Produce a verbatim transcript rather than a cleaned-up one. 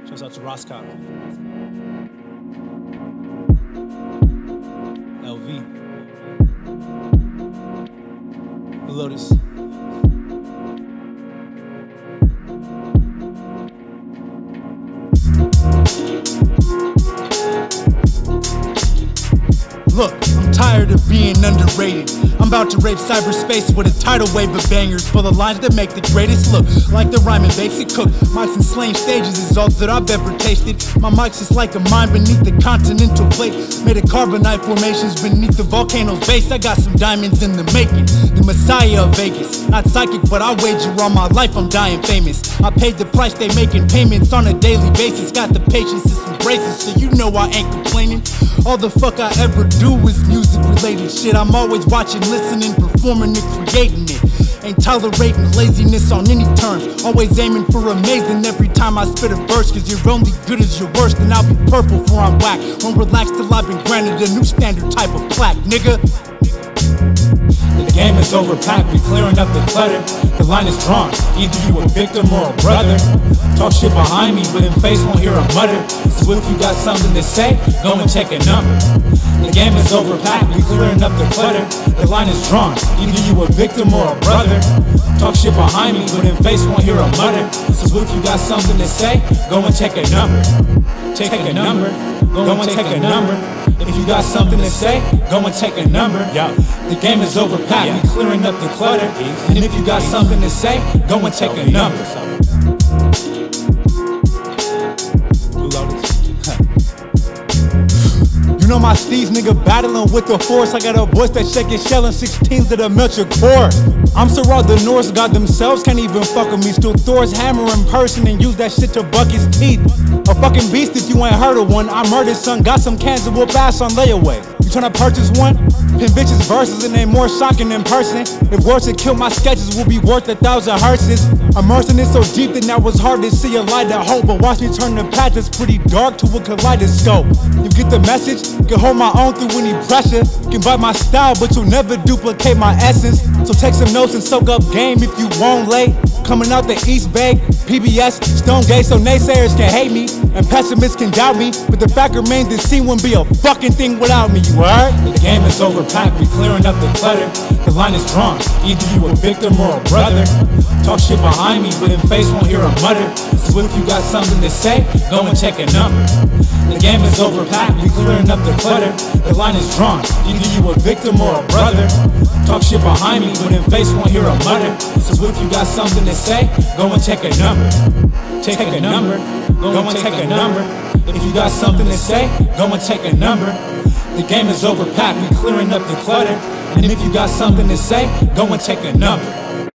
Shouts out to Roscoe. L V. The Lotus. Look, I'm tired of being underrated. I'm about to rape cyberspace with a tidal wave of bangers for the lines that make the greatest look like the rhyming bakes it cook. Mics and slaying stages is all that I've ever tasted. My mic's just like a mine beneath the continental plate, made of carbonite formations beneath the volcano's base. I got some diamonds in the making, the messiah of Vegas. Not psychic, but I wager on my life I'm dying famous. I paid the price, they making payments on a daily basis. Got the patience to some braces, so you know I ain't complaining. All the fuck I ever do is music related shit. I'm always watching, listening, performing and creating it. Ain't tolerating laziness on any terms. Always aiming for amazing every time I spit a verse. Cause you're only good as your worst, and I'll be purple for I'm whack. Won't relax till I've been granted a new standard type of plaque, nigga. The game is overpacked, we clearing up the clutter. The line is drawn, either you a victim or a brother. Talk shit behind me, but in face won't hear a mutter. So if you got something to say, go and take a number. The game is overpacked, we clearing up the clutter. The line is drawn, either you a victim or a brother. Talk shit behind me, but in face won't hear a mutter. So if you got something to say, go and take a number. Take a number, go and take a number. If you got something to say, go and take a number. The game is overpacked, we clearing up the clutter. And if you got something to say, go and take a number. You know my steez, nigga, battling with the force. I got a voice that shake his shell and sixteens that'll melt your core. I'm so raw, the Norse god themselves can't even fuck with me. Still Thor's hammer in person and use that shit to buck his teeth. A fucking beast if you ain't heard of one. I murdered son, got some cans that whoop ass on layaway. You tryna purchase one? Pin bitches verses and they more shocking in person. If words that kill my sketches will be worth a thousand hearses. Immersing it so deep that now it's hard to see a light of hope. But watch me turn the path that's pretty dark to a kaleidoscope. You get the message? Can hold my own through any pressure. Can bite my style, but you'll never duplicate my essence. So take some notes and soak up game if you won't late. Coming out the East Bay, P B S, Stonegate, so naysayers can hate me and pessimists can doubt me. But the fact remains the scene wouldn't be a fucking thing without me, you heard? The game is overpacked, we clearing up the clutter. The line is drawn, either you a victim or a brother. Talk shit behind me, but in face won't hear a mutter. So if you got something to say, go and check a number. The game is overpacked, we clearing up the clutter. The line is drawn, either you a victim or a brother. Talk shit behind me, but in face won't hear a mutter. So if you got something to say, go and take a number. Take a number, go and take a number. If you got something to say, go and take a number. The game is overpacked, we clearing up the clutter. And if you got something to say, go and take a number.